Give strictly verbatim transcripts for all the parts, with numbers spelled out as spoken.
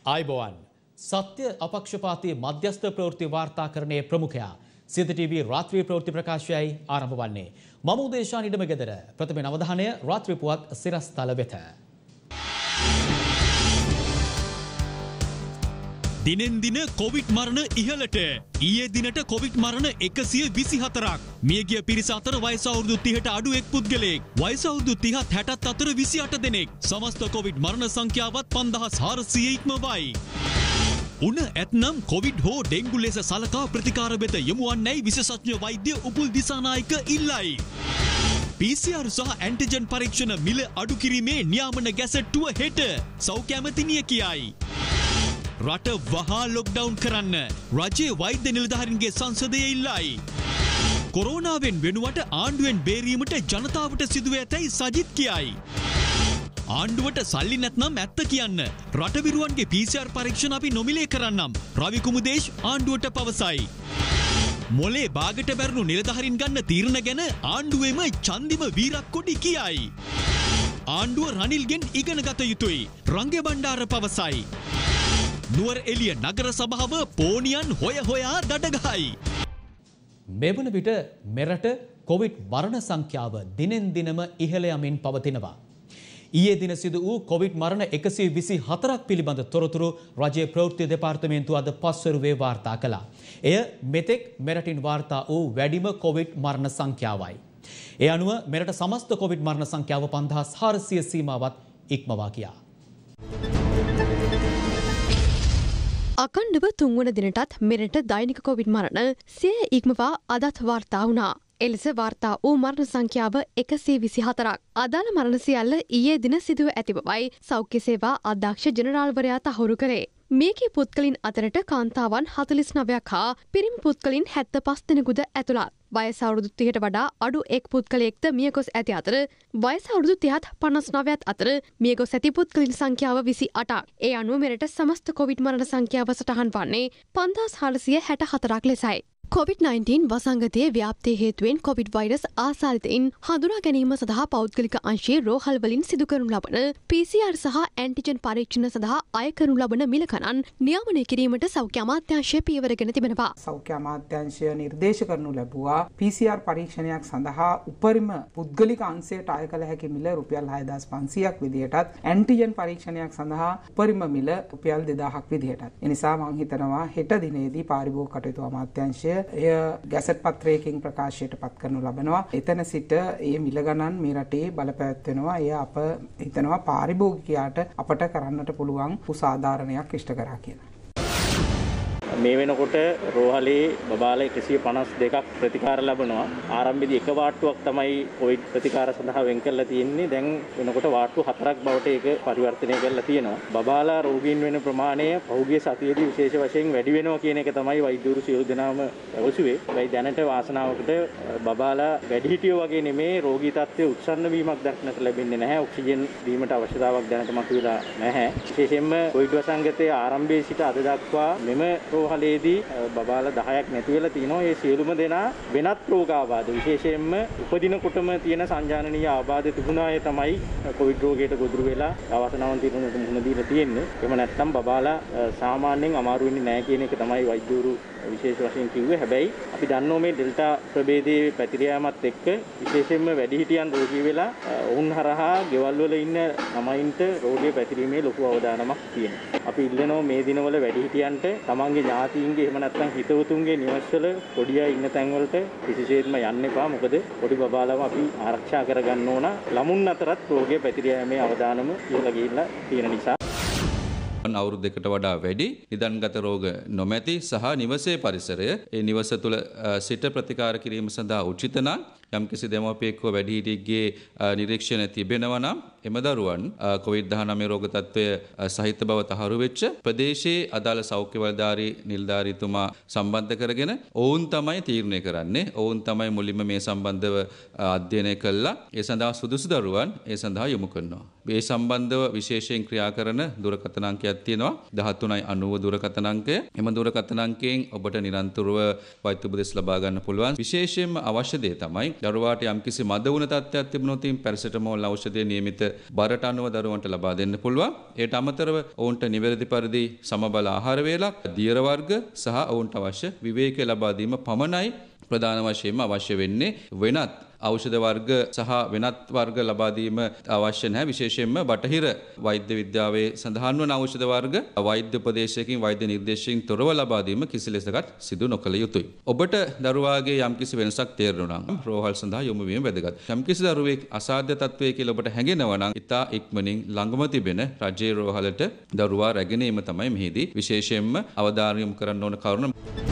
ආයුබෝවන් සත්‍ය අපක්ෂපාතී මධ්‍යස්ථ ප්‍රවෘත්ති වාර්තාකරණයේ ප්‍රමුඛයා සිත ටීවී රාත්‍රී ප්‍රවෘත්ති ප්‍රකාශයයි ආරම්භ වන්නේ. මම උදේශාන් ඉඩමගෙදර ප්‍රථම අවධානය රාත්‍රී පුවත් සිරස්තල වෙත. දිනෙන් දින කොවිඩ් මරණ ඉහළට. ඊයේ දිනට කොවිඩ් මරණ එකසිය විසිහතරක්. මියගිය පිරිස අතර වයස අවුරුදු තිහට අඩු එක් පුද්ගලයෙක්. වයස අවුරුදු තිහත් හැටත් අතර විසි අට දෙනෙක්. සමස්ත කොවිඩ් මරණ සංඛ්‍යාවත් පන්දහස් හාරසිය ඉක්මවයි. උන ඇත්නම් කොවිඩ් හෝ ඩෙංගු ලෙස සලකා ප්‍රතිකාර වෙත යොමු වන්නයි විශේෂඥ වෛද්‍ය උපුල් දිසානායක ඉල්ලයි. පී සී ආර් සහ ඇන්ටිජන් පරීක්ෂණ මිල අඩු කිරීමේ නියාමන ගැසට්ටුව හෙට සෞඛ්‍ය ඇමතිනිය කියයි. රට වහා ලොක්ඩවුන් කරන්න රජයේ වෛද්‍ය නිලධාරීන්ගේ සංසදය ඉල්ලයි. කොරෝනාවෙන් වෙනුවට ආණ්ඩුවෙන් බේරීමට ජනතාවට සිදුව ඇතැයි සජිත් කියයි. ආණ්ඩුවට සල්ලි නැත්නම් ඇත්ත කියන්න. රටවිරුවන්ගේ පී සී ආර් පරීක්ෂණ අපි නොමිලේ කරන්නම්. රවි කුමුදේශ් ආණ්ඩුවට පවසයි. මොලේ බාගට බැරුණු නිලධාරීන් ගන්න තීරණ ගැන ආණ්ඩුවේම චන්දිම වීරක්කොඩි කියයි. ආණ්ඩුව රනිල්ගෙන් ඉගෙන ගත යුතුයි. රංගේ බණ්ඩාර පවසයි. නුවර එළිය නගර සභාව පෝනියන් හොය හොයා දඩගහයි. මෙවන විට මෙරට කොවිඩ් මරණ සංඛ්‍යාව දිනෙන් දිනම ඉහළ යමින් පවතිනවා. ඊයේ දින සිදු වූ කොවිඩ් මරණ එකසිය විසිහතරක් පිළිබඳ තොරතුරු රජයේ ප්‍රවෘත්ති දෙපාර්තමේන්තුව අද පස්වරුවේ වාර්තා කළා. එය මෙතෙක් මෙරටින් වාර්තා වූ වැඩිම කොවිඩ් මරණ සංඛ්‍යාවයි. ඒ අනුව මෙරට සමස්ත කොවිඩ් මරණ සංඛ්‍යාව පන්දහස් හාරසිය සීමාවත් ඉක්මවා ගියා. අකණ්ඩව තුන්වන දිනටත් මෙරට දෛනික කොවිඩ් මරණ සිය ඉක්මවා අදත් වාර්තා වුණා. එලෙස වාර්තා වූ මරණ සංඛ්‍යාව එකසිය විසිහතරක්. අදාළ මරණ සියල්ල ඊයේ දින සිදුව ඇති බවයි සෞඛ්‍ය සේවා අධ්‍යක්ෂ ජෙනරාල්වරයා තහවුරු කරේ. මේකී පුද්ගලින් අතරට කාන්තාවන් හතළිස් නවයක් හා පිරිමි පුද්ගලින් හැත්තෑ පහ දෙනෙකුද ඇතුළත්. වයස අවුරුදු තිහට වඩා අඩු එක් පුද්ගලයෙක්ද මියගොස් ඇති අතර වයස අවුරුදු තිහත් පනස් නවයත් අතර මියගොස් ඇති පුද්ගලින් සංඛ්‍යාව විසි අටක්. ඒ අනුව මෙරට සමස්ත කොවිඩ් මරණ සංඛ්‍යාව සටහන් වන්නේ පන්දහස් හාරසිය හැට හතරක් ලෙසයි. කොවිඩ් නයින්ටීන් වසංගතයේ ව්‍යාප්තිය හේතුවෙන් කොවිඩ් වෛරස් ආසාරිතයින් හඳුනා ගැනීම සඳහා පෞද්ගලික අංශයේ රෝහල් වලින් සිදු කරනු ලබන පී සී ආර් සහ ඇන්ටිජන් පරීක්ෂණ සඳහා අය කරනු ලබන මිල ගණන් නියාමනය කිරීමට සෞඛ්‍ය අමාත්‍යාංශය පියවරගෙන තිබෙනවා. සෞඛ්‍ය අමාත්‍යාංශය නිර්දේශ කරනු ලැබුවා පී සී ආර් පරීක්ෂණයක් සඳහා උපරිම පුද්ගලික අංශයට අය කළ හැකි මිල රුපියල් හයදාස් පන්සියයක් විදියටත් ඇන්ටිජන් පරීක්ෂණයක් සඳහා උපරිම මිල රුපියල් දෙදාහක් විදියටත්. ඒ නිසා මම හිතනවා හෙට දිනේදී පාරිභෝගික කටයුතු අමාත්‍යාංශය එය ගැසට් පත්‍රයකින් ප්‍රකාශයට පත් කරනු ලබනවා. එතන සිට ඒ මිල ගණන් මේ රටේ බලපෑත්වෙනවා. එය අප හිතනවා පාරිභෝගිකයාට අපට කරන්නට පුළුවන් උසාධාරණයක් ඉෂ්ට කරා කියලා. මේ වෙනකොට රෝහලේ බබාලා එකසිය පනස් දෙකක් ප්‍රතිකාර ලැබනවා. ආරම්භයේදී එක වාට්ටුවක් තමයි කොවිඩ් ප්‍රතිකාර සඳහා වෙන් කරලා තියෙන්නේ. දැන් වෙනකොට වාට්ටු හතරක් බවට ඒක පරිවර්තනය කරලා තියෙනවා. බබාලා රෝගීන් වෙන ප්‍රමාණය පහුගිය සතියේදී විශේෂ වශයෙන් වැඩි වෙනවා කියන එක තමයි වෛද්‍යවරු සියලු දෙනාම පැවසුවේ. ඒ දැනට වාසනාවකට බබාලා වැඩිහිටියෝ වගේ නෙමේ රෝගී තත්ත්වයේ උත්සන්න වීමක් දක්නට ලැබෙන්නේ නැහැ. ඔක්සිජන් දීමට අවශ්‍යතාවක් දැනට මතුවලා නැහැ. විශේෂයෙන්ම කොවිඩ් වසංගතයේ ආරම්භයේ සිට අද දක්වා මෙම රෝහලේදී බබාලා දහයක් නැති වෙලා තිනවා. ඒ සියලුම දෙනා වෙනත් රෝගාබාධ විශේෂයෙන්ම උපදිනකොටම තියෙන සංජානනීය ආබාධ තිබුණා. ඒ තමයි කොවිඩ් රෝගයට ගොදුරු වෙලා අවසනාවන්තීරුණට මුහුණ දීලා තියෙන්නේ. එහෙම නැත්නම් බබාලා සාමාන්‍යයෙන් අමාරු වෙන්නේ නැහැ කියන එක තමයි වෛද්‍යවරු විශේෂ වශයෙන් කිව්වේ. හැබැයි අපි දන්නෝ මේ ඩෙල්ටා ප්‍රභේදයේ පැතිර යාමත් එක්ක විශේෂයෙන්ම වැඩිහිටියන් රෝගී වෙලා ඔවුන් හරහා ගෙවල් වල ඉන්න ළමයින්ට රෝගය පැතිරීමේ ලොකු අවදානමක් තියෙනවා. අපි ඉල්ලනවා මේ දිනවල වැඩිහිටියන්ට තමන්ගේ ඥාතීන්ගේ එහෙම නැත්නම් හිතවතුන්ගේ නිවස්වල පොඩි අය ඉන්න තැන් වලට කිසිසේත්ම යන්න එපා. මොකද පොඩි බබාලව අපි ආරක්ෂා කරගන්න ඕන. ළමුන් අතරත් රෝගය පැතිර යාමේ අවදානම ඉහළ ගිහිල්ලා තියෙන නිසා අවුරුදු දෙකට වඩා වැඩි නිදන්ගත රෝග නොමැති සහ නිවසේ පරිසරය ඒ නිවස තුළ සිට ප්‍රතිකාර කිරීම සඳහා උචිත නම් යම්කිසි දෙමව්පියෙක්ව වැඩිහිටියෙක්ගේ නිරීක්ෂණ තිබෙනවා නම් එම දරුවන් කොවිඩ් දහනවය රෝග තත්ත්වය සහිත බව තහවුරු වෙච්ච ප්‍රදේශයේ අදාළ සෞඛ්‍ය බලධාරී නිලධාරීතුමා සම්බන්ධ කරගෙන ඔවුන් තමයි තීරණය කරන්නේ. ඔවුන් තමයි මුලින්ම මේ සම්බන්ධව අධ්‍යයනය කළා. ඒ සඳහා සුදුසු දරුවන් ඒ සඳහා යොමු කරනවා. මේ සම්බන්ධව විශේෂයෙන් ක්‍රියා කරන දුරකථන අංකයක් තියෙනවා දහතුනයි අනූව දුරකථන අංකය. එම දුරකථන අංකයෙන් ඔබට නිරන්තරව වෛද්‍ය උපදෙස් ලබා ගන්න පුළුවන්. විශේෂයෙන්ම අවශ්‍ය දේ තමයි දරුවාට යම්කිසි මද වුණ තත්ත්වයක් තිබුණොත් පැරසිටමෝල් ඖෂධය නියමිත බරට අනුව දරුවන්ට ලබා දෙන්න පුළුවන්. ඒට අමතරව ඔවුන්ට නිවැරදි පරිදි සමබල ආහාර වේලක්, දියර වර්ග සහ ඔවුන්ට අවශ්‍ය විවේකය ලබා දීම පමණයි ප්‍රධාන වශයෙන්ම අවශ්‍ය වෙන්නේ. වෙනත් ඖෂධ වර්ග සහ වෙනත් වර්ග ලබා දීම අවශ්‍ය නැහැ. විශේෂයෙන්ම බටහිර වෛද්‍ය විද්‍යාවේ සඳහන් වන ඖෂධ වර්ග වෛද්‍ය උපදේශයකින් වෛද්‍ය නිර්දේශයෙන් තොරව ලබා දීම කිසි ලෙසකට සිදු නොකළ යුතුයි. ඔබට දරුවාගේ යම්කිසි වෙනසක් තේරුණා නම් රෝහල් සඳහා යොමු වීම වැදගත්. යම්කිසි දරුවෙක් අසාධ්‍ය තත්වයේ කියලා ඔබට හැඟෙනවා නම් ඉතා ඉක්මනින් ළඟම තිබෙන රජයේ රෝහලට දරුවා රැගෙන ඒම තමයි මෙහිදී විශේෂයෙන්ම අවධානය යොමු කරන්න ඕන කරුණ.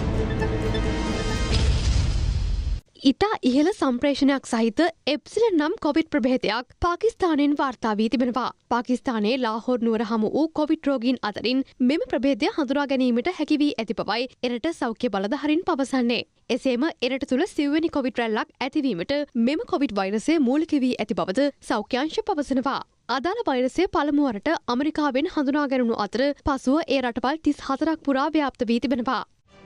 ඉතා ඉහළ සම්ප්‍රේෂණයක් සහිත එප්සිලන් නම් කොවිඩ් ප්‍රභේදයක් පාකිස්තානයෙන් වාර්තා වී තිබෙනවා. පාකිස්තානයේ ලාහෝර් නුවර හමු වූ කොවිඩ් රෝගීන් අතරින් මෙම ප්‍රභේදය හඳුනා ගැනීමට හැකි වී ඇති බවයි එරට සෞඛ්‍ය බලධාරීන් පවසන්නේ. එසේම එරට තුළ සිව්වෙනි කොවිඩ් රැල්ලක් ඇතිවීමට මෙම කොවිඩ් වෛරසය මූලික වී ඇති බවද සෞඛ්‍යංශ පවසනවා. අදාළ වෛරසය පළමුවරට ඇමරිකාවෙන් හඳුනා ගැනුණු අතර පසුව ඒ රටවල් තිස් හතරක් පුරා ව්‍යාප්ත වී තිබෙනවා.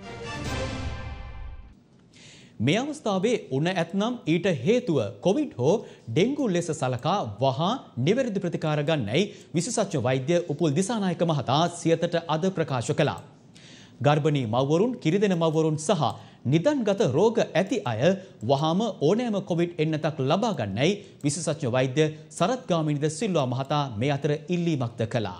මේ අවස්ථාවේ උණ ඇත්නම් ඊට හේතුව කොවිඩ් හෝ ඩෙංගු ලෙස සලකා වහා නිවැරදි ප්‍රතිකාර ගන්නයි විශේෂඥ වෛද්‍ය උපුල් දිසානායක මහතා සියතට අද ප්‍රකාශ කළා. ගර්භණී මව්වරුන්, කිරිදෙන මව්වරුන් සහ නිදන්ගත රෝග ඇති අය වහාම ඕනෑම කොවිඩ් එන්නතක් ලබා ගන්නයි විශේෂඥ වෛද්‍ය සරත් ගාමිණිද සිල්වා මහතා මේ අතර ඉල්ලීමක්ද කළා.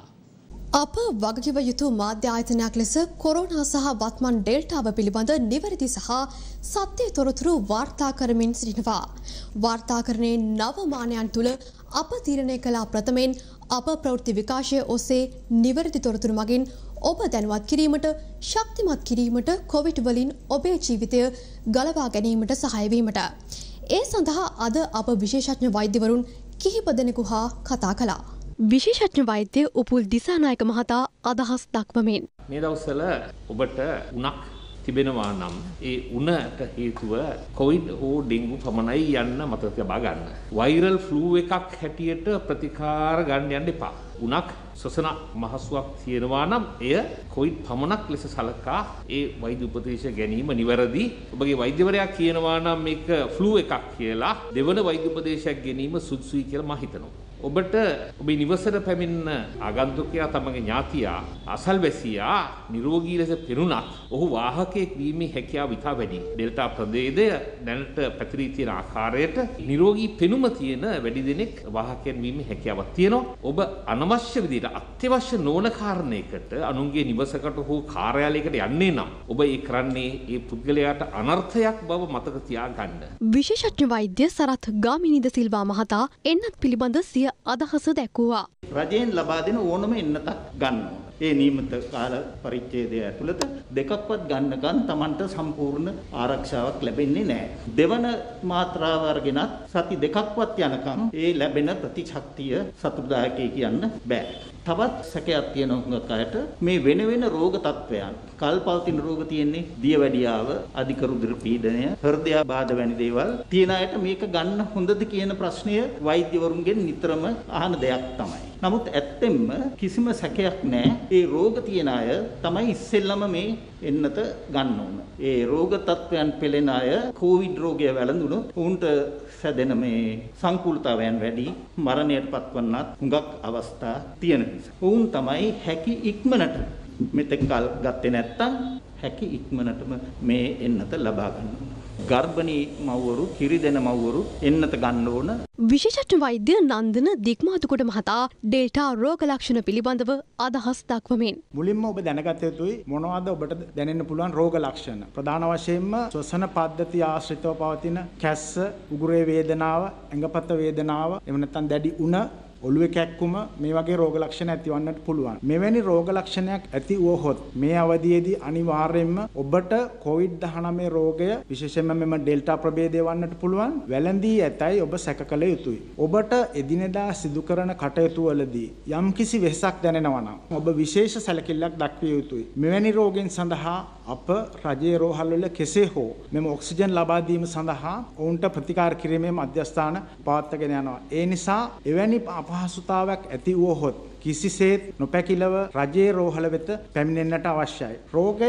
අප වගකිව යුතු මාධ්‍ය ආයතනයක් ලෙස කොරෝනා සහ වත්මන් ඩෙල්ටාව පිළිබඳ නිවැරදි සහ සත්‍ය තොරතුරු වාර්තා කරමින් සිටිනවා. වාර්තාකරණයේ නව මානයන් තුළ අප තීරණය කළ ප්‍රථමයෙන් අප ප්‍රවෘත්ති විකාශය ඔස්සේ නිවැරදි තොරතුරු මගින් ඔබ දැනුවත් කිරීමට, ශක්තිමත් කිරීමට, කොවිඩ් වලින් ඔබේ ජීවිතය ගලවා ගැනීමට සහාය වීමට. ඒ සඳහා අද අප විශේෂඥ වෛද්‍යවරුන් කිහිප දෙනෙකු හා කතා කළා. විශේෂඥ වෛද්‍ය උපුල් දිසානායක මහතා අදහස් දක්වමින් මේ දවස්වල ඔබට උණක් තිබෙනවා නම් ඒ උණට හේතුව කොවිඩ් හෝ ඩෙන්ගු පමණයි යන්න මතක තබා ගන්න. වෛරල් ෆ්ලූ එකක් හැටියට ප්‍රතිකාර ගන්න යන්න එපා. උණක් සොසන මහසුවක් තියෙනවා නම් එය කොවිඩ් පමණක් ලෙස සලකා ඒ වෛද්‍ය උපදේශ ගැනීම නිවැරදි. ඔබගේ වෛද්‍යවරයා කියනවා නම් මේක ෆ්ලූ එකක් කියලා දෙවන වෛද්‍ය උපදේශයක් ගැනීම සුදුසුයි කියලා මම හිතනවා. ඔබට ඔබේ නිවසට පැමිණ ආගන්තුකයා තමගේ ඥාතියා අසල්වැසියා නිරෝගී ලෙස පෙනුනත් ඔහු වාහකයෙක් වීමේ හැකියාව ඉතා වැඩි. ඩෙල්ටා ප්‍රභේදය දැනට පැතිරී තියෙන ආකාරයට නිරෝගී පෙනුම තියෙන වැඩි දෙනෙක් වාහකයන් වීමේ හැකියාවක් තියෙනවා. ඔබ අනවශ්‍ය විදිහට අත්‍යවශ්‍ය නොවන කාරණයකට අනුන්ගේ නිවසකට හෝ කාර්යාලයකට යන්නේ නම් ඔබ ඒ කරන්නේ ඒ පුද්ගලයාට අනර්ථයක් බව මතක තියාගන්න. විශේෂඥ වෛද්‍ය සරත් ගාමිණිද සිල්වා මහතා එන්නත් පිළිබඳ සිය අදහස දැක්වුවා. රජයෙන් ලබා දෙන ඕනම එන්නතක් ගන්න ඕන. ඒ නියමිත කාල පරිච්ඡේදය ඇතුළත දෙකක්වත් ගන්නකන් Tamanට සම්පූර්ණ ආරක්ෂාවක් ලැබෙන්නේ නැහැ. දෙවන මාත්‍රාව අරගෙනත් සති දෙකක්වත් යනකම් ඒ ලැබෙන ප්‍රතිශක්තිය සතුටුදායකයි කියන්න බෑ. තවත් සැකයක් තියෙන හුඟක් අයට මේ වෙන වෙන රෝග තත්ත්වයන් කල්පවතින රෝග තියෙන්නේ දියවැඩියාව, අධික රුධිර පීඩනය, හෘදයාබාධ වැනි දේවල් තියෙන අයට මේක ගන්න හොඳද කියන ප්‍රශ්නය වෛද්‍යවරුන්ගෙන් නිතරම අහන දෙයක් තමයි. නමුත් ඇත්තෙන්ම කිසිම සැකයක් නැහැ. ඒ රෝග තියෙන අය තමයි ඉස්සෙල්ලම මේ එන්නත ගන්න ඕන. ඒ රෝග තත්ත්වයන් පෙළෙන අය කොවිඩ් රෝගය වැළඳුනොත් උන්ට සැදෙන මේ සංකූලතාවයන් වැඩි, මරණයට පත්වන්නත් හුඟක් අවස්ථා තියෙන නිසා. උන් තමයි හැකි ඉක්මනට මෙතෙක් කල් ගත්තේ නැත්තම් හැකි ඉක්මනටම මේ එන්නත ලබා ගන්න ඕන. ගර්භණී මව්වරු, කිරිදෙන මව්වරු එන්නත ගන්න ඕන. විශේෂඥ වෛද්‍ය නන්දන දික්මාතුකොට මහතා ඩෙල්ටා රෝග ලක්ෂණ පිළිබඳව අදහස් දක්වමින් මුලින්ම ඔබ දැනගත යුතුයි මොනවද ඔබට දැනෙන්න පුළුවන් රෝග ලක්ෂණ. ප්‍රධාන වශයෙන්ම ශ්වසන පද්ධතිය ආශ්‍රිතව පවතින කැස්ස, උගුරේ වේදනාව, ඇඟපත වේදනාව, එහෙම නැත්නම් දැඩි උණ, ඔළුවේ කැක්කුම මේ වගේ රෝග ලක්ෂණ ඇතිවන්නට පුළුවන්. මෙවැනි රෝග ලක්ෂණයක් ඇති වුවහොත් මේ අවධියේදී අනිවාර්යයෙන්ම ඔබට කොවිඩ් දහනවය රෝගය විශේෂයෙන්ම මෙම ඩෙල්ටා ප්‍රභේදය වන්නට පුළුවන්. වැළඳී ඇතයි ඔබ සැක කළ යුතුයි. ඔබට එදිනෙදා සිදු කරන කටයුතු වලදී යම්කිසි වෙහසක් දැනෙනවා නම් ඔබ විශේෂ සැලකිල්ලක් දක්විය යුතුයි. මෙවැනි රෝගීන් සඳහා අප රජයේ රෝහල් වල කෙසේ හෝ මෙම ඔක්සිජන් ලබා දීම සඳහා ඔවුන්ට ප්‍රතිකාර කිරීමේ මධ්‍යස්ථාන පවත්වාගෙන යනවා. ඒ නිසා එවැනි අපහසුතාවයක් ඇති වුවහොත් කිසිසේත් නොපැකිලව රජයේ රෝහල වෙත පැමිණෙන්නට අවශ්‍යයි. රෝගය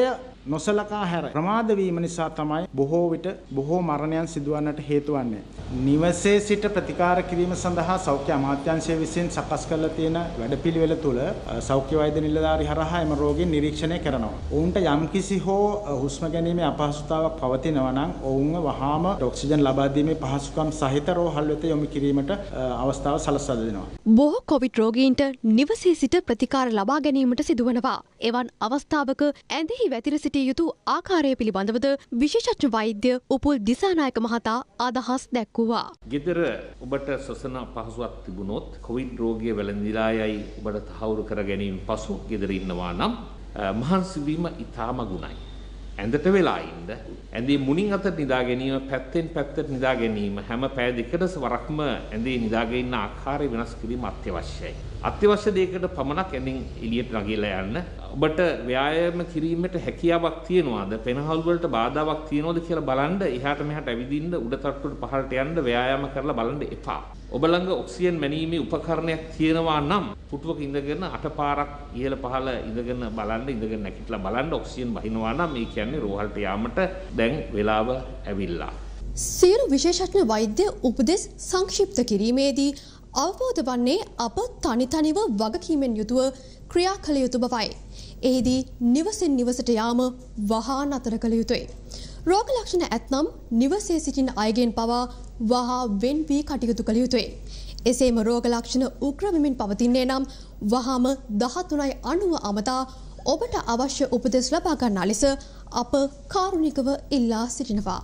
නොසලකා හැර ප්‍රමාද වීම නිසා තමයි බොහෝ විට බොහෝ මරණයන් සිදුවන්නට හේතු වන්නේ. නිවසේ සිට ප්‍රතිකාර කිරීම සඳහා සෞඛ්‍ය අමාත්‍යාංශය විසින් සකස් කරලා තියෙන වැඩපිළිවෙල තුළ සෞඛ්‍ය වෛද්‍ය නිලධාරි හරහා එම රෝගීන් නිරීක්ෂණය කරනවා. ඔවුන්ට යම්කිසි හෝ හුස්ම ගැනීමේ අපහසුතාවක් පවතිනවා නම් ඔවුන්ව වහාම ඔක්සිජන් ලබා දීමේ පහසුකම් සහිත රෝහල් වෙත යොමු කිරීමට අවස්ථාව සලස්වා දෙනවා. බොහෝ කොවිඩ් රෝගීන්ට නිවසේ සිට ප්‍රතිකාර ලබා ගැනීමට සිදුවනවා. එවන් අවස්ථාවක ඇඳෙහි වැතිර සිටිය යුතු ආකාරය පිළිබඳවද විශේෂඥ වෛද්‍ය උපුල් දිසානායක මහතා අදහස් දැක්වුවා. ගෙදර ඔබට ශ්වසන අපහසුතාවක් තිබුණොත් කොවිඩ් රෝගිය වැළඳිලා යයි ඔබට තහවුරු කර ගැනීම පසු ගෙදර ඉන්නවා නම් මහන්සි වීම ඉතාම ගුණයි. ඇඳට වෙලා ඉන්න ඇඳේ මුණින් අතට නිදා ගැනීම පැත්තෙන් පැත්තට නිදා ගැනීම හැම පෑ දෙකකට වරක්ම ඇඳේ නිදාගෙන ඉන්න ආකාරය වෙනස් කිරීම අත්‍යවශ්‍යයි. අත්‍යවශ්‍ය දෙයකට පමණක් ඇඳින් එළියට නැගිලා යන්න. ඔබට ව්‍යායාම කිරීමට හැකියාවක් තියනවාද? පෙනහල් වලට බාධාවක් තියනවද කියලා බලන්න එහාට මෙහාට ඇවිදින්න උඩ තට්ටුවට පහළට යන්න ව්‍යායාම කරලා බලන්න එපා. ඔබ ළඟ ඔක්සිජන් මැනීමේ උපකරණයක් තියෙනවා නම් පුටුවක ඉඳගෙන අටපාරක් ඉහළ පහළ ඉඳගෙන බලන්න ඉඳගෙන නැගිටලා බලන්න ඔක්සිජන් වහිනවා නම් ඒ කියන්නේ රෝහලට යාමට දැන් වෙලාව ඇවිල්ලා. සියලු විශේෂඥ වෛද්‍ය උපදෙස් සංක්ෂිප්ත කිරීමේදී අවබෝධ වන්නේ අප තනි තනිව වගකීමෙන් යුතුව ක්‍රියා කළ යුතු බවයි. එහිදී නිවසෙන් නිවසට යාම වහා නතර කළ යුතුයි. රෝග ලක්ෂණ ඇතනම් නිවසේ සිටින අයගෙන් පවා වහා වෙන් වී කටයුතු කළ යුතුයි. එසේම රෝග ලක්ෂණ උග්‍ර වෙමින් පවතින්නේ නම් වහාම දහතුනයි අනුව අමතා ඔබට අවශ්‍ය උපදෙස් ලබා ගන්නා ලෙස අප කාරුණිකව ඉල්ලා සිටිනවා.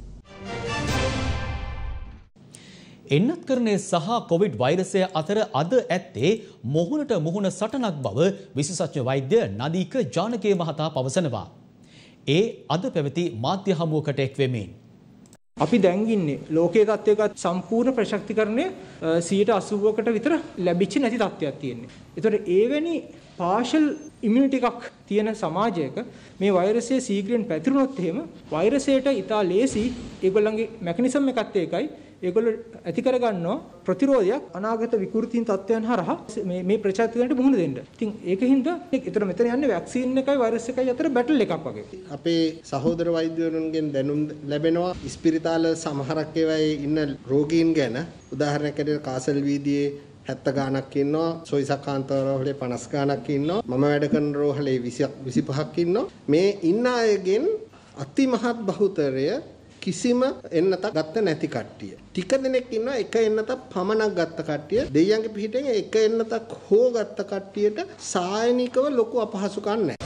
එන්නත්කරණය සහ කොවිඩ් වෛරසය අතර අද ඇත්තේ මොහුනට මුහුණ සටනක් බව විශේෂඥ වෛද්‍ය නදීක ජානකේ මහතා පවසනවා. ඒ අද පැවති මාධ්‍ය හමුවකට එක් වෙමින් අපි දැන් ඉන්නේ ලෝකයේ තත්ත්වයක සම්පූර්ණ ප්‍රශක්තිකරණය සියයට අසූවකට විතර ලැබිච්ච නැති තත්ත්වයක් තියෙන්නේ. ඒතකොට ඒවැනි පාෂල් ඉමුනිටි එකක් තියෙන සමාජයක මේ වෛරසය සීඝ්‍රයෙන් පැතිරුණොත් එහෙම වෛරසයට ඉතා ලේසි ඒගොල්ලන්ගේ මෙකනිසම් එකත් ඒකයි. ඒගොල්ලෝ ඇති කරගන්නවා ප්‍රතිරෝධයක් අනාගත විකෘතින් තත්ත්වයන් හරහා මේ මේ ප්‍රචාරයට මුහුණ දෙන්න. ඉතින් ඒකින්ද ඒතර මෙතන යන්නේ වැක්සින් එකයි වෛරස් එකයි අතර බැටල් එකක් වගේ. අපේ සහෝදර වෛද්‍යවරුන්ගෙන් දැනුම් ලැබෙනවා ඉස්පිරිතාල සමහරක් ඒවායේ ඉන්න රෝගීන් ගැන. උදාහරණයක් ඇරෙන්න කාසල් වීදියේ හැත්තෑ ගාණක් ඉන්නවා, සොයිසකාන්ත රෝහලේ පනස් ගාණක් ඉන්නවා, මම වැඩ කරන රෝහලේ විසිපහක් ඉන්නවා. මේ ඉන්න අයගෙන් අතිමහත් බහුතරය කිසිම එන්නතක් ගත්ත නැති කට්ටිය. ටික දෙනෙක් ඉන්නවා එක එන්නතක් පමණක් ගත්ත කට්ටිය. දෙයියන්ගේ පිටින් එක එන්නතක් හෝ ගත්ත කට්ටියට සායනිකව ලොකු අපහසුකම් නැහැ.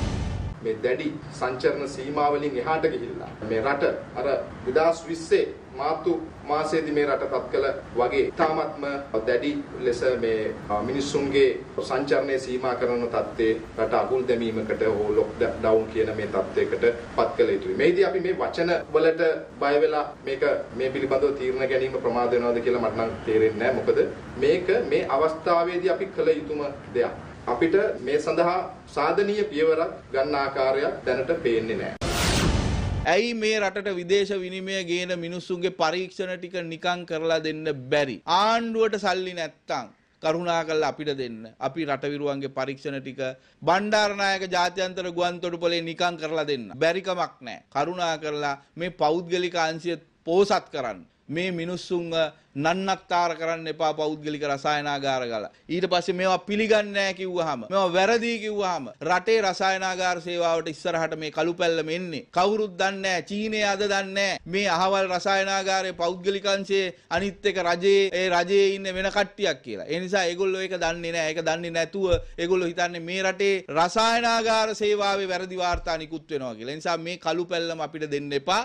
මේ දැඩි සංචරණ සීමාවලින් එහාට ගිහිල්ලා මේ රට අර දෙදාස් විස්සේ මාර්තු මාසයේදී මේ රට පත් කළ වගේ තාමත්ම දැඩි ලෙස මේ මිනිස්සුන්ගේ සංචරණය සීමා කරන තත්ත්වයේ රට අගුල් දැමීමකට හෝ ලොක් ඩවුන් කියන මේ තත්ත්වයකට පත් කළ යුතුයි. මේදී අපි මේ වචන වලට බය වෙලා මේක මේ පිළිබඳව තීරණ ගැනීම ප්‍රමාද වෙනවද කියලා මට නම් තේරෙන්නේ නැහැ. මොකද මේක මේ අවස්ථාවේදී අපි කළ යුතුම දෙයක්. අපිට මේ සඳහා සාධනීය පියවරක් ගන්න ආකාරයක් දැනට පේන්නේ නැහැ. ඇයි මේ රටට විදේශ විනිමය ගේන මිනිස්සුන්ගේ පරීක්ෂණ ටික නිකන් කරලා දෙන්න බැරි? ආණ්ඩුවට සල්ලි නැත්තම් කරුණාකරලා අපිට දෙන්න. අපි රටවිරුවන්ගේ පරීක්ෂණ ටික බණ්ඩාරනායක ජාත්‍යන්තර ගුවන්තොටුපළේ නිකන් කරලා දෙන්න. බැරි කමක් නැහැ. කරුණාකරලා මේ පෞද්ගලික අංශය පෝසත් කරන්න. මේ මිනිස්සුන්ව නන්නක්තාර කරන්න එපා පෞද්ගලික රසායනාගාර ගාලා. ඊට පස්සේ මේවා පිළිගන්නේ නැහැ කිව්වහම, මේවා වැරදි කිව්වහම රටේ රසායනාගාර සේවාවට ඉස්සරහට මේ කළු පැල්ලම එන්නේ. කවුරුත් දන්නේ නැහැ. චීනය අද දන්නේ නැහැ. මේ අහවල් රසායනාගාරයේ පෞද්ගලික අංශයේ අනිත් එක රජයේ ඒ රජයේ ඉන්න වෙන කට්ටියක් කියලා. ඒ නිසා ඒගොල්ලෝ ඒක දන්නේ නැහැ. ඒක දන්නේ නැතුව ඒගොල්ලෝ හිතන්නේ මේ රටේ රසායනාගාර සේවාවේ වැරදි වාර්තා නිකුත් වෙනවා කියලා. ඒ නිසා මේ කළු පැල්ලම අපිට දෙන්න එපා.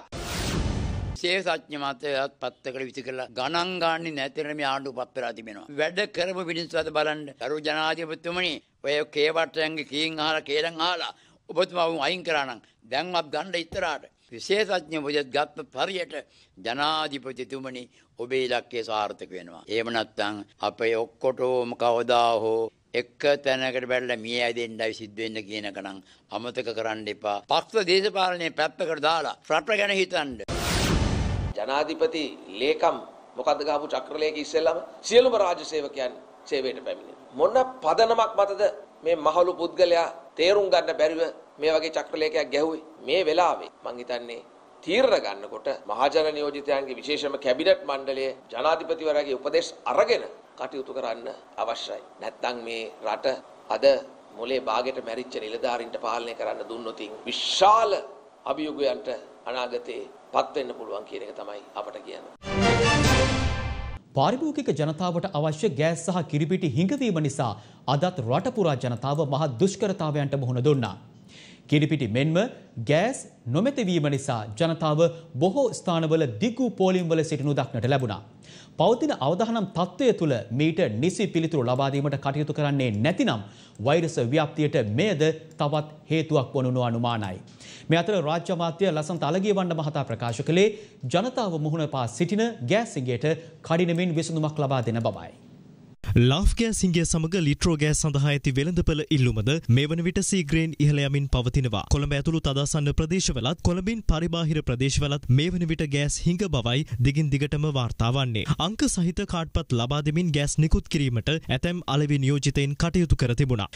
විශේෂඥ මතයත් පත්තකට විසි කරලා ගණන් ගන්නේ නැතිර මේ ආණ්ඩුව පත් වෙලා තිබෙනවා. වැඩ කරපු මිනිස්සු අද බලන්න. කරු ජනාධිපතිතුමනි ඔය කේවට්ටයන්ගේ කීන් අහලා කේලම් අහලා ඔබතුමා වුන් අයින් කරා නම් දැන්වත් ගන්න ඉතරාට විශේෂඥ වජත් ගත්ත පරියට ජනාධිපතිතුමනි ඔබේ ඉලක්කය සාර්ථක වෙනවා. එහෙම නැත්නම් අපේ ඔක්කොටම කවදා හෝ එක තැනකට බැලලා මිය ඇදෙන්නයි සිද්ධ වෙන්න කියන එක නම් අමතක කරන්න එපා. පක්ෂ දේශපාලනයේ පැත්තකට දාලා රට ගැන හිතන්න. ජනාධිපති ලේකම් මොකද්ද ගහපු චක්‍රලේඛ ඉස්සෙල්ලාම සියලුම රාජ්‍ය සේවකයන් සේවයට පැමිණෙනවා. මොන පදනමක් මතද මේ මහලු පුද්ගලයා තේරුම් ගන්න බැරිව මේ වගේ චක්‍රලේඛයක් ගැහුවේ. මේ වෙලාවේ මං හිතන්නේ තීරණ ගන්නකොට මහජන නියෝජිතයන්ගේ විශේෂම කැබිනට් මණ්ඩලය ජනාධිපතිවරයාගේ උපදෙස් අරගෙන කටයුතු කරන්න අවශ්‍යයි. නැත්නම් මේ රට අද මොලේ බාගෙට මැරිච්ච නිලධාරීන්ට පාලනය කරන්න දුන්නොත් විශාල අභියෝගයන්ට අනාගතේ පත් වෙන්න පුළුවන් කියන එක තමයි අපට කියන්නේ. පාරිභෝගික ජනතාවට අවශ්‍ය ගෑස් සහ කිරිපිටි හිඟවීම නිසා අදත් රට පුරා ජනතාව මහත් දුෂ්කරතාවයන්ට මුහුණ දුන්නා. කිරිපිටි මෙන්ම ගෑස් නොමැතිවීම නිසා ජනතාව බොහෝ ස්ථානවල දිගු පෝලිම්වල සිටිනු දක්නට ලැබුණා. පවතින අවදානම් තත්ත්වය තුළ මීට නිසි පිළිතුරු ලබා දීමට කටයුතු කරන්නේ නැතිනම් වෛරස ව්‍යාප්තියට මෙයද තවත් හේතුවක් වනු අනුමානයි. මේ අතර රාජ්‍ය අමාත්‍ය ලසන්ත අලගියවණ්ඩ මහතා ප්‍රකාශ කළේ ජනතාව මුහුණ පා සිටින ගෑස් සිඟයට කඩිනමින් විසඳුමක් ලබා දෙන බවයි. ලාෆ් ගෑස් හිඟය සමග ලිට්‍රෝ ගෑස් සඳහා ඇති වෙළඳපළ ඉල්ලුමද මේ වන විට සීග්‍රේන් ඉහළ යමින් පවතිනවා. කොළඹ ඇතුළු තදාසන්න ප්‍රදේශවලත් කොළඹින් පරිබාහිර ප්‍රදේශවලත් මේ වන විට ගෑස් හිඟ බවයි දිගින් දිගටම වාර්තා වන්නේ. අංක සහිත කාඩ්පත් ලබා දෙමින් ගෑස් නිකුත් කිරීමට ඇතැම් අලෙවි නියෝජිතයින් කටයුතු කර තිබුණා.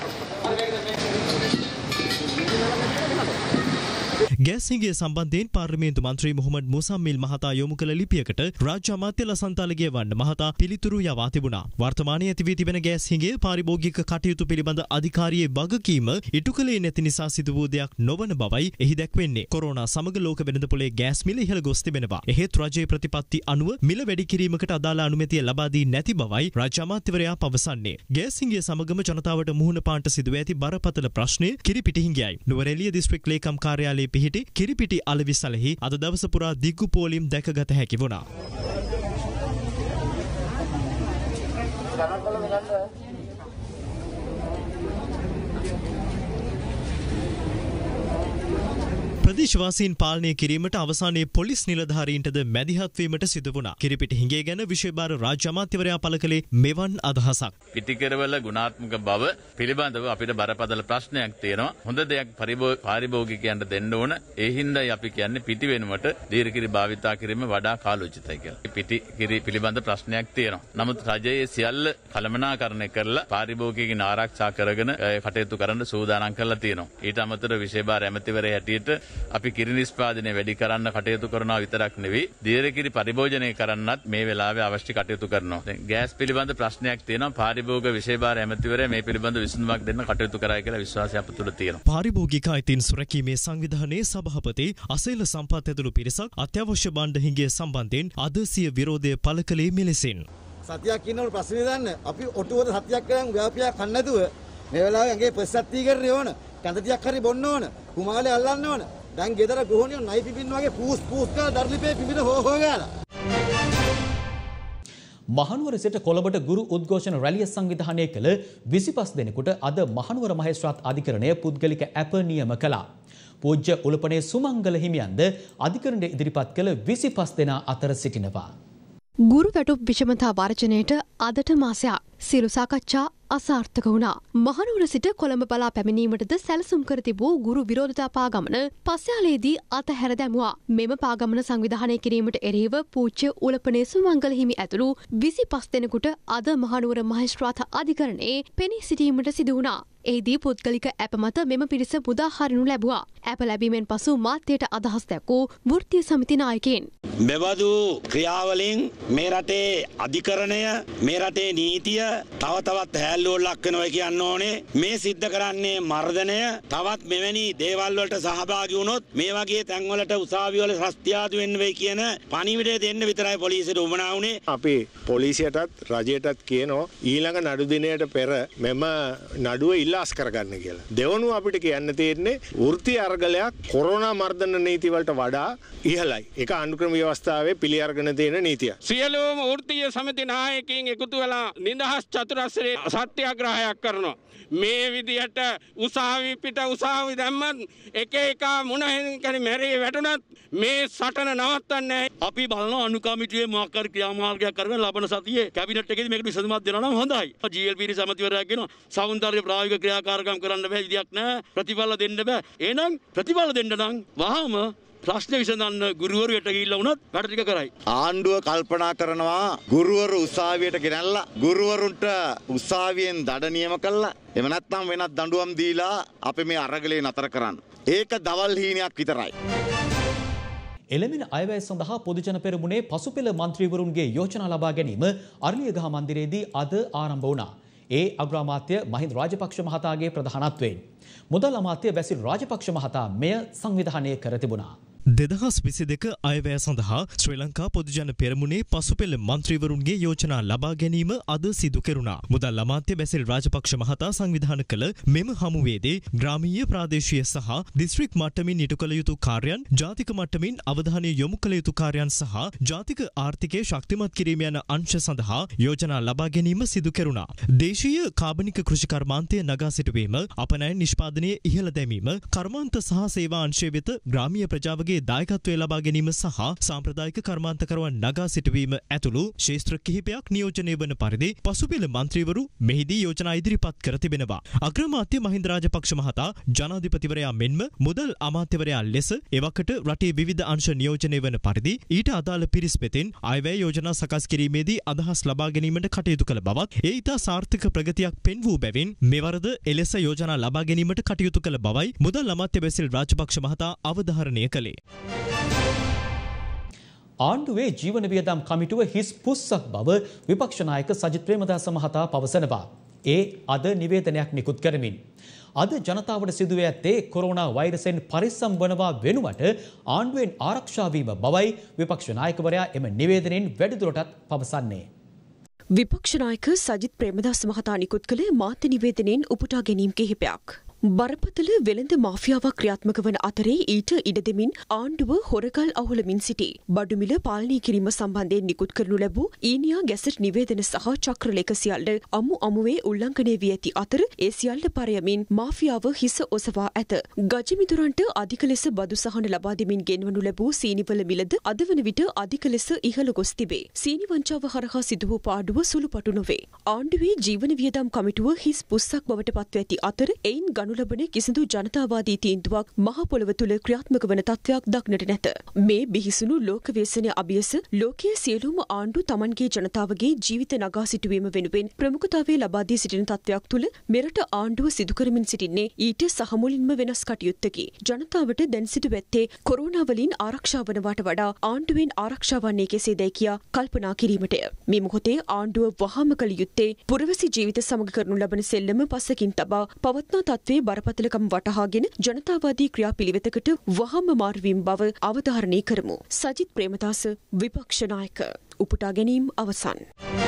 ගෑස් හිඟය සම්බන්ධයෙන් පාර්ලිමේන්තු මන්ත්‍රී මොහොමඩ් මුසම්මිල් මහතා යොමු කළ ලිපියකට රාජ්‍ය අමාත්‍ය ලසන්ත අලගියවණ්ඩ මහතා පිළිතුරු යවා තිබුණා. වර්තමානයේ ඇති වී තිබෙන ගෑස් හිඟය පාරිභෝගික කටයුතු පිළිබඳ අධිකාරියේ වගකීම ඉටු කළේ නැති නිසා සිදු වූ දෙයක් නොවන බවයි එහි දැක්වෙන්නේ. කොරෝනා සමග ලෝක වෙළඳපොලේ ගෑස් මිල ඉහළ ගොස් තිබෙනවා. එහෙත් රජයේ ප්‍රතිපත්ති අනුව මිල වැඩි කිරීමකට අදාළ අනුමැතිය ලබා දී නැති බවයි රාජ්‍ය අමාත්‍යවරයා පවසන්නේ. ගෑස් හිඟය සමගම ජනතාවට මුහුණ පාන්නට සිදුව ඇති බරපතල ප්‍රශ්නය කිරිපිටි හිඟයයි. නුවරඑළිය දිස්ත්‍රික් ලේකම් කාර්යාලයේ පිහිටි කිරිපිටි අලවිසලෙහි අද දවස පුරා දිග්ගු පෝලිම් දැකගත හැකි වුණා. ප්‍රදේශවාසීන් පාලනය කිරීමට අවසානයේ පොලිස් නිලධාරීන්ටද මැදිහත් වීමට සිදු වුණා. කිරිපිටි හිඟය ගැන විශේෂ රාජ්‍ය අමාත්‍යවරයා පළ කළේ මෙවන් අදහසක්. පිටිකරවල ගුණාත්මක බව පිළිබඳව අපිට බරපතල ප්‍රශ්නයක් තියෙනවා. හොඳ දෙයක් පාරිභෝගිකයන්ට දෙන්න ඕන. ඒ හින්දායි අපි කියන්නේ පිටි වෙනුවට දීර්ඝකිරි භාවිතා කිරීම වඩා කාලෝචිතයි කියලා. පිටිකිරි පිළිබඳ ප්‍රශ්නයක් තියෙනවා. නමුත් රජයේ සියල්ල කළමනාකරණය කරලා පාරිභෝගිකයන් ආරක්ෂා කරගෙන කටයුතු කරන්න සූදානම් කරලා තියෙනවා. ඊට අමතරව විශේෂ ඇමතිවරයා හැටියට අපි කිරි නිෂ්පාදනය වැඩි කරන්න කටයුතු කරනවා විතරක් නෙවෙයි දීර්ඝකිරි පරිභෝජනය කරන්නත් මේ වෙලාවේ අවශ්‍ය කටයුතු කරනවා. දැන් ගෑස් පිළිබඳ ප්‍රශ්නයක් තියෙනවා. පාරිභෝග විශේෂ ඇමතිවරයා මේ පිළිබඳ විසඳුමක් දෙන්න කටයුතු කරයි කියලා විශ්වාසය අප තුළ තියෙනවා. පාරිභෝගික අයිතීන් සුරැකීමේ සංවිධානයේ සභාපති අසේල සම්පත් ඇතුළු පිරිසක් අත්‍යවශ්‍ය භාණ්ඩ හිඟය සම්බන්ධයෙන් අද සිය විරෝධය පළ කළේ මෙලෙසින්. සතියක් ඉන්නකොට ප්‍රශ්නේ දාන්න අපි ඔටුවට සතියක් කරන් ව්‍යාපියා කන්න නැතුව මේ වෙලාවේ ඇඟේ ප්‍රතිසත්තිකරණය ඕන කන්දතියක් හරි බොන්න ඕන කුමාලේ අල්ලන්න ඕන දැන් ගෙදර ගෝණියෝ නයි පිපින්න වගේ පූස් පූස් කරලා දර්ලිපේ පිපින හො හො ගාලා මහනුවර සිට කොළඹට ගුරු උද්ඝෝෂණ රැලිය සංවිධානය කළ විසිපස් දෙනෙකුට අද මහනුවර මහේස්ත්‍රාත් අධිකරණය පුද්ගලික ඇප නියම කළා. පූජ්‍ය උලපනේ සුමංගල හිමියන්ද අධිකරණයට ඉදිරිපත් කළ විසිපස් දෙනා අතර සිටිනවා. ගුරු වැටුප් විෂමතා වර්ජනයට අදට මාසයක් සියලු සාකච්ඡා අසාර්ථක වුණා. මහනුවර සිට කොළඹ බලා පැමිණීමටද සැලසුම් කර තිබූ ගුරු විරෝධතා පාගමන පස්යාලේදී අතහැර දැමුවා. මෙම පාගමන සංවිධානය කිරීමට එරෙහිව පූජ්‍ය උලපනේ සුමංගල හිමි ඇතුළු විසිපස් දෙනෙකුට අද මහනුවර මහේස්ත්‍රාත් අධිකරණයේ පෙනී සිටීමට සිදු වුණා. එහිදී පුද්ගලික ඇප මත මෙම පිරිස මුදා හරිනු ලැබුවා. ඇප ලැබීමෙන් පසු මාධ්‍යයට අදහස් දැක්වූ වෘත්තීය සමිති නායකයින් මෙබඳු ක්‍රියාවලින් මේ රටේ අධිකරණය මේ රටේ නීතිය තව තවත් හැල්ලුවට ලක් වෙනවා කියන්න ඕනේ. මේ සිද්ධ කරන්නේ මර්ධනය. තවත් මෙවැනි දේවල් වලට සහභාගී වුණොත් මේ වගේ තැන්වලට උසාවි වල ශස්ත්‍යාදු වෙන්න වෙයි කියන පණිවිඩය දෙන්න විතරයි පොලිසියට උවමනා වුණේ. අපි පොලිසියටත් රජයටත් කියනවා ඊළඟ නඩු දිනයට පෙර මෙම නඩුව ඉල්ලාස් කරගන්න කියලා. දෙවනුව අපිට කියන්න තියෙන්නේ වෘත්තීය අර්ගලයක් කොරෝනා මර්ධන නීති වලට වඩා ඉහළයි. ඒක අනුක්‍රම ව්‍යවස්ථාවේ පිළි අරගෙන තියෙන නීතිය. සියලුම වෘත්තීය සමිති නායකයින් එකතු වෙලා නිදහස් චතුරස්‍රයේ සත්‍යාග්‍රහයක් කරනවා. මේ විදිහට උසාවි පිට උසාවි දැම්මත් එක එක මොන හේකින් මැරේ වැටුණත් මේ සටන නවත්තන්නේ අපි බලන අනුකමිටියේ මොකක් හරි ක්‍රියාමාර්ගයක් කරගෙන ලබන සතියේ කැබිනට් එකේදී මේකට විසඳුමක් දෙනවා නම් හොඳයි. ජී එල් පී සමිතිවරයා කියනවා සෞන්දර්ය ප්‍රායෝගික ක්‍රියාකාරකම් කරන්න බෑ විදියක් නෑ ප්‍රතිඵල දෙන්න බෑ. එහෙනම් ප්‍රතිඵල දෙන්න නම් වහාම ප්‍රශ්න විසඳන්න ගුරුවරයෙක් ගිහිල්ලා වුණත් වැඩ ටික කරයි. ආණ්ඩුව කල්පනා කරනවා ගුරුවරු උසාවියට ගෙනල්ලා ගුරුවරුන්ට උසාවියෙන් දඩ නියම කළා. එහෙම නැත්නම් වෙනත් දඬුවම් දීලා අපි මේ අරගලේ නතර කරන්න. ඒක දවල් හීනයක් විතරයි. එළමෙන අයවැය සඳහා පොදුජන පෙරමුණේ පසුපෙළ මන්ත්‍රීවරුන්ගේ යෝජනා ලබා ගැනීම අරලියගහ මන්දිරයේදී අද ආරම්භ වුණා. ඒ අග්‍රාමාත්‍ය මහින්ද රාජපක්ෂ මහතාගේ ප්‍රධානත්වයෙන් මුදල් අමාත්‍ය බැසිල් රාජපක්ෂ මහතා මෙය සංවිධානය කර තිබුණා. දෙදහස් විසි දෙක අයවැය සඳහා ශ්‍රී ලංකා පොදුජන පෙරමුණේ පසුපෙළ මන්ත්‍රීවරුන්ගේ යෝජනා ලබා ගැනීම අද සිදු කෙරුණා. මුදල් අමාත්‍ය බැසිල් රාජපක්ෂ මහතා සංවිධාන කළ මෙම හමුවේදී ග්‍රාමීය ප්‍රාදේශීය සහ දිස්ත්‍රික් මට්ටමින් ඉටු කළ යුතු කාර්යයන්, ජාතික මට්ටමින් අවධානය යොමු කළ යුතු කාර්යයන් සහ ජාතික ආර්ථිකය ශක්තිමත් කිරීම යන අංශ සඳහා යෝජනා ලබා ගැනීම සිදු කෙරුණා. දේශීය කාබනික කෘෂි කර්මාන්තය නගා සිටුවීම, අපනයන නිෂ්පාදනය ඉහළ දැමීම, කර්මාන්ත සහ සේවා අංශය වෙත ග්‍රාමීය ප්‍රජාවගේ දායකත්වය ලබා ගැනීම සහ සාම්ප්‍රදායික කර්මාන්තකරුවන් නගා සිටුවීම ඇතුළු ශේෂ්ත්‍ර කිහිපයක් නියෝජනය වන පරිදි පසුපෙළ මන්ත්‍රීවරු මෙහිදී යෝජනා ඉදිරිපත් කර තිබෙනවා. අග්‍රාමාත්‍ය මහින්ද රාජපක්ෂ මහතා ජනාධිපතිවරයා මෙන්ම මුදල් අමාත්‍යවරයා ලෙස එවකට රටේ විවිධ අංශ නියෝජනය වන පරිදි ඊට අදාළ පිරිස් වෙතින් අයවැය යෝජනා සකස් කිරීමේදී අදහස් ලබා ගැනීමට කටයුතු කළ බවත්, ඒ ඉතා සාර්ථක ප්‍රගතියක් පෙන් වූ බැවින් මෙවරද එලෙස යෝජනා ලබා ගැනීමට කටයුතු කළ බවයි මුදල් අමාත්‍ය බැසිල් රාජපක්ෂ මහතා අවධාරණය කළේ. ආණ්ඩුවේ ජීවන වියදම් කමිටුව හිස් පුස්සක් බව විපක්ෂ නායක සජිත් ප්‍රේමදාස මහතා පවසනවා. ඒ අද නිවේදනයක් නිකුත් කරමින් අද ජනතාවට සිදුව ඇත්තේ කොරෝනා වෛරසෙන් පරිස්සම් වනවා වෙනුවට ආණ්ඩුවෙන් ආරක්ෂා වීම බවයි විපක්ෂ නායකවරයා එම නිවේදනයෙන් වැඩිදුරටත් පවසන්නේ. විපක්ෂ නායක සජිත් ප්‍රේමදාස මහතා නිකුත් කළ මාධ්‍ය නිවේදනයෙන් උපුටා ගැනීම් කිහිපයක්. බරපතල වෙළඳ මාෆියාවක් ක්‍රියාත්මක වන අතරේ ඊට ඉඩ දෙමින් ආණ්ඩුව හොරගල් අහුලමින් සිටි. බඩුමිල පාලනය කිරීම සම්බන්ධයෙන් නිකුත් කරනු ලැබූ ඊනියා ගැසට් නිවේදන සහ චක්‍රලේඛ සියල්ල අමු අමුවේ උල්ලංඝනය වී ඇති අතර ඒ සියල්ල පරයමින් මාෆියාව හිස ඔසවා ඇත. ගජමිතුරන්ට අධික ලෙස බදු සහන ලබා දෙමින් ගෙන්වනු ලැබූ සීනිවල මිලද අද වන විට අධික ලෙස ඉහළ ගොස් තිබේ. සීනි වංචාව හරහා සිදු වූ පාඩුව සුළුපටු නොවේ. ආණ්ඩුවේ ජීවන වියදම් කමිටුව හිස් පුස්සක් බවට පත්ව ඇති අතර එයින් ලබන කිසිදු ජනතාවාදී තීන්දුවක් මහ පොළව තුළ ක්‍රියාත්මක වන තත්ත්වයක් දක්නට නැත. මේ බිහිසුණු ලෝක ව්‍යසනය අභියස ලෝකයේ සියලුම ආණ්ඩු තමන්ගේ ජනතාවගේ ජීවිත නගා සිටුවීම වෙනුවෙන් ප්‍රමුඛතාවය ලබා දී සිටින තත්ත්වයක් තුළ මෙරට ආණ්ඩුව සිදු කරමින් සිටින්නේ ඊට සහමුලින්ම වෙනස් කටයුත්තකි. ජනතාවට දැන් සිදු ඇත්තේ කොරෝනා වලින් ආරක්ෂා වනවාට වඩා ආණ්ඩුවෙන් ආරක්ෂා වන්නේ කෙසේදයි කියා කල්පනා කිරීමටය. මේ මොහොතේ ආණ්ඩුව වහාම කළ යුත්තේ පුරවැසි ජීවිත සමග කරනු ලබන සෙල්ලම පස්සකින් තබා පවත්නා තත්ත්වයේ බරපතලකම් වටහාගෙන ජනතාවාදී ක්‍රියාපිළිවෙතකට වහාම මාරුවීම බව අවධාරණය කරමු. සජිත් ප්‍රේමදාස, විපක්ෂ නායක. උපුටා ගැනීම අවසන්.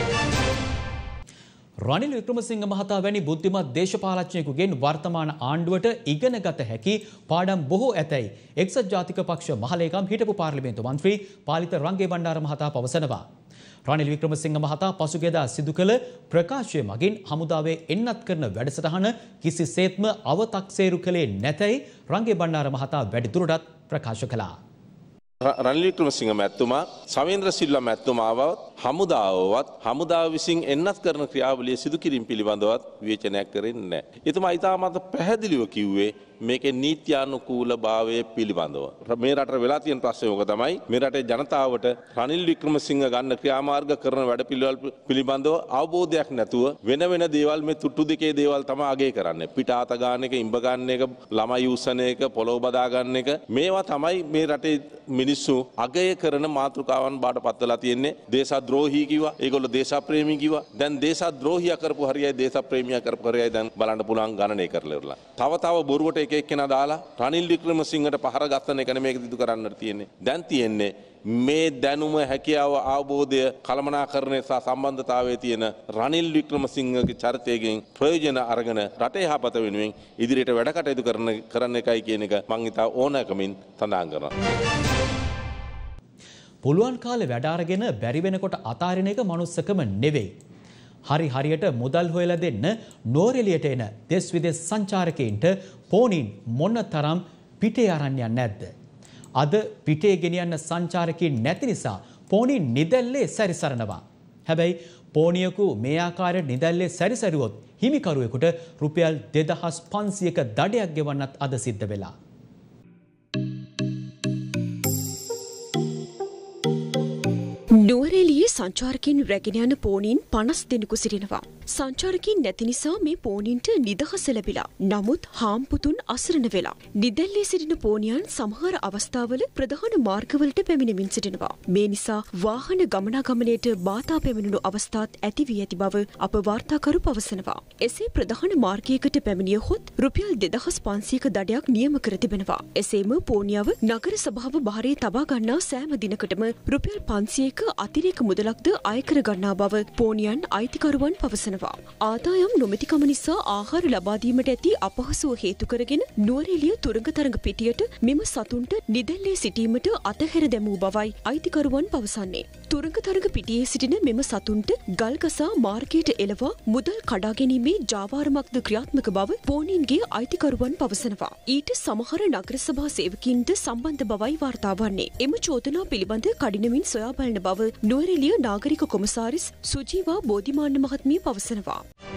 රනිල් වික්‍රමසිංහ මහතා වැනි බුද්ධිමත් දේශපාලඥයෙකුගෙන් වර්තමාන ආණ්ඩුවට ඉගෙනගත හැකි පාඩම් බොහෝ ඇතැයි එක්සත් ජාතික පක්ෂ මහලේකම් හිටපු පාර්ලිමේන්තු මන්ත්‍රී පාලිත රංගේ බණ්ඩාර මහතා පවසනවා. රනිල් වික්‍රමසිංහ මහතා පසුගියදා සිදු කළ ප්‍රකාශය මගින් හමුදාවේ එන්නත් කරන වැඩසටහන කිසිසේත්ම අවතක්සේරු කළේ නැතැයි රංගේ බණ්ඩාර මහතා වැඩිදුරටත් ප්‍රකාශ කළා. රනිල් වික්‍රමසිංහ මැතිතුමා සමේන්ද්‍ර සිල්වා මැතිතුමාවත් හමුදාවවත් හමුදාව විසින් එන්නත් කරන ක්‍රියාවලිය සිදු කිරීම පිළිබඳවත් විවේචනයක් කරන්නේ නැහැ. එතුමා ඉතාමත් පැහැදිලිව කිව්වේ මේකේ නීත්‍යානුකූල භාවය පිළිබඳව. මේ රටේ වෙලා තියෙන ප්‍රශ්නේ ඕක තමයි. මේ රටේ ජනතාවට රනිල් වික්‍රමසිංහ ගන්න ක්‍රියාමාර්ග කරන වැඩපිළිවෙල පිළිබඳව අවබෝධයක් නැතුව වෙන වෙන දේවල් මේ තුට්ටු දෙකේ දේවල් තමයි අගය කරන්නේ. පිටාත ගන්න එක, ඉඹ ගන්න එක, ළමයි උස්සන එක, පොළොව බදා ගන්න එක මේවා තමයි මේ රටේ මිනිස්සු අගය කරන මාතෘකාවන් බාටපත් වෙලා තියෙන්නේ. දේශද්‍රෝහී කිව්වා, ඒගොල්ලෝ දේශප්‍රේමී කිව්වා. දැන් දේශද්‍රෝහියා කරපු හරියයි දේශප්‍රේමියා කරපු හරියයි දැන් බලන්න පුළුවන් ගණනය කරලා ඉවරලා. තව තව බොරුවට එක එක්කෙනා දාලා රනිල් වික්‍රමසිංහට පහර ගන්න එක නෙමෙයි දිදු කරන්න තියෙන්නේ. දැන් තියෙන්නේ මේ දැනුම, හැකියාව, අවබෝධය, කළමනාකරණය සහ සම්බන්ධතාවයේ තියෙන රනිල් වික්‍රමසිංහගේ චරිතයෙන් ප්‍රයෝජන අරගෙන රටේ යහපත වෙනුවෙන් ඉදිරියට වැඩ කටයුතු කරන කරන එකයි කියන එක මම හිතා ඕනෑකමින් සඳහන් කරනවා. පුළුවන් කාලේ වැඩ අරගෙන බැරි වෙනකොට අතාරින එක මනුස්සකම නෙවෙයි. හරි හරියට මුදල් හොයලා දෙන්න නෝරෙලියට එන දෙස් විදෙස් සංචාරකයින්ට පෝනින් මොන තරම් පිටේ අරන් යන්නේ නැද්ද? අද පිටේ ගෙනියන්න සංචාරකයින් නැති නිසා පෝනින් නිදැල්ලේ සැරිසරනවා. හැබැයි පෝනියකු මේ ආකාරයට නිදැල්ලේ සැරිසරුවොත් හිමිකරුවෙකුට රුපියල් දෙදහස් පන්සියයක දඩයක් ගෙවන්නත් අද සිද්ධ වෙලා. නුවරඑළියේ සංචාරකයන් රැගෙන යන පෝනීන් පනස් දෙනෙකු සිටිනවා. සංචාරකයන් නැති නිසා මේ පෝනීන්ට නිදහස ලැබිලා. නමුත් හාම්පුතුන් අසරණ වෙලා. නිදැල්ලේ සිටින පෝනියන් සමහර අවස්ථාවල ප්‍රධාන මාර්ගවලට පැමිණෙමින් සිටිනවා. මේ නිසා වාහන ගමනාගමනයට බාධා පැමිණුණු අවස්ථාත් ඇති වී ඇති බව අප වාර්තාකරු පවසනවා. එසේ ප්‍රධාන මාර්ගයකට පැමිණියහොත් රුපියල් දෙදහස් පන්සියයක දඩයක් නියම කර තිබෙනවා. එසේම පෝනියව නගර සභාව භාරයේ තබා ගන්නා සෑම දිනකටම රුපියල් පන්සියයක අතිරේක මුදලක්ද අය කර ගන්නා බව පෝනියන් අයිතිකරුවන් පවසනවා. ආදායම් නොමැතිකම නිසා ආහාර ලබා දීමට ඇති අපහසුව හේතු කරගෙන නුවරඑළිය තුරංගතරංග පිටියට මෙම සතුන්ට නිදැල්ලේ සිටීමට අතහැර දැමූ බවයි අයිතිකරුවන් පවසන්නේ. තුරංගතරංග පිටියේ සිටින මෙම සතුන්ට ගල්ගසා මාර්ගයට එළවා මුදල් කඩා ගැනීමේ ජාවාරමක්ද ක්‍රියාත්මක බව පෝනීන්ගේ අයිතිකරුවන් පවසනවා. ඊට සමහර නගර සභා සේවකීන්ට සම්බන්ධ බවයි වාර්තා වන්නේ. එම චෝදනා පිළිබඳ කඩිනමින් සොයා බලන බව නුවරඑළිය නාගරික කොමසාරිස් සුජීවා බෝධිමාන්න මහත්මිය පවසනවා.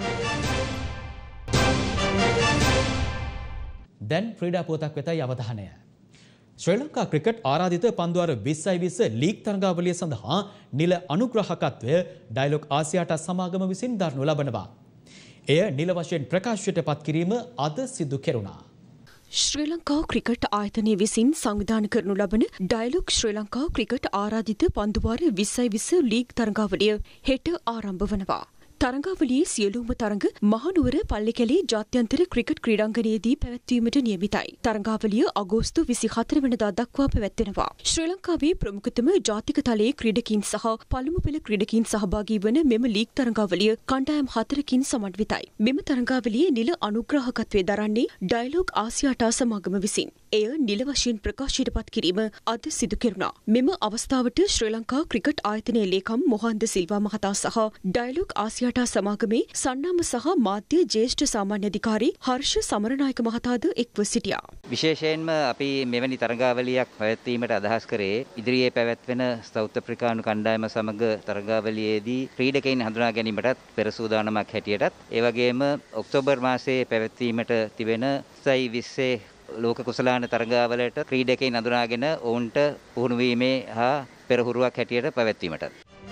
දැන් ක්‍රීඩා පුවතක් වෙතයි අවධානය. ශ්‍රී ලංකා ක්‍රිකට් ආරාධිත පන්දුවර විස්සයි විස්ස ලීග් තරගාවලිය සඳහා නිල අනුග්‍රහකත්වය ඩයලොග් ආසියාට සමාගම විසින් දරනු ලබනවා. එය නිල වශයෙන් ප්‍රකාශයට පත් කිරීම අද සිදු කෙරුණා. ශ්‍රී ලංකා ක්‍රිකට් ආයතනය විසින් සංවිධානය කරනු ලබන ඩයලොග් ශ්‍රී ලංකා ක්‍රිකට් ආරාධිත පන්දුවාර විස්සයි විස්ස ලීග් තරගාවලිය හෙට ආරම්භ වනවා. තරගාවලියේ සියලුම තරග මහනුවර පල්ලිකැලේ ජාත්‍යන්තර ක්‍රිකට් ක්‍රීඩාංගණයේදී පැවැත්වීමට නියමිතයි. තරගාවලිය අගෝස්තු විසිහතර වෙනිදා දක්වා පැවැත්වෙනවා. ශ්‍රී ලංකාවේ ප්‍රමුඛතම ජාතික තලයේ ක්‍රීඩකීන් සහ පළමු පෙළ ක්‍රීඩකීන් සහභාගී වන මෙම ලීග් තරගාවලිය කණ්ඩායම් හතරකින් සමන්විතයි. මෙම තරගාවලියේ නිල අනුග්‍රහකත්වයේ දරන්නේ ඩයලොග් ආසියාටා සමාගම විසින්. එය නිල වශයෙන් ප්‍රකාශයට පත් කිරීම අද සිදු කෙරුණා. මෙම අවස්ථාවට ශ්‍රී ලංකා ක්‍රිකට් ආයතනයේ ලේකම් මොහන්ද සිල්වා මහතා සහ ඩයලොග් ආසියාටා සමාගමේ සන්නාම සහ මාධ්‍ය ජ්‍යෙෂ්ඨ සාමාන්‍ය අධිකාරී හර්ෂ සමරනායක මහතාද එක්ව සිටියා. විශේෂයෙන්ම අපි මෙවැනි තරගාවලියක් පැවැත්වීමට අදහස් කරේ ඉදිරියේ පැවැත්වෙන සවුත් අප්‍රිකානු කණ්ඩායම සමග තරගාවලියේදී ක්‍රීඩකයින් හඳුනා ගැනීමටත් පෙර සූදානමක් හැටියටත් ඒ වගේම ඔක්තෝබර් මාසයේ පැවැත්වීමට තිබෙන සයි විස්සේ ලෝක කුසලාන තරගාවලට ක්‍රීඩකයින් හඳුනාගෙන ඔවුන්ට පුහුණු වීමේ හා පෙරහුරුවක් හැටියට පැවැත්වීමට.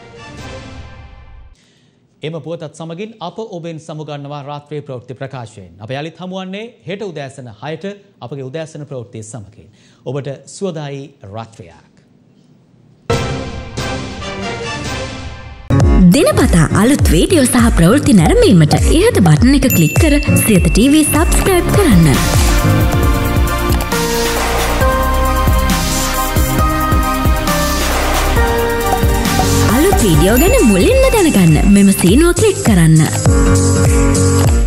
එම පුවතත් සමගින් අප ඔබෙන් සමුගන්නවා රාත්‍රියේ ප්‍රවෘත්ති ප්‍රකාශයෙන්. අප යලිත් හමුවන්නේ හෙට උදෑසන හයට අපගේ උදෑසන ප්‍රවෘත්තිය සමගින්. ඔබට සුවදායි රාත්‍රියක්. දිනපතා අලුත් වීඩියෝ සහ ප්‍රවෘත්ති නැරඹීමට ඉහත බටන් එක ක්ලික් කර සියත ටීවී සබ්ස්ක්‍රයිබ් කරන්න. වීඩියෝ ගැන මුලින්ම දැනගන්න මෙම සීනුව ක්ලික් කරන්න.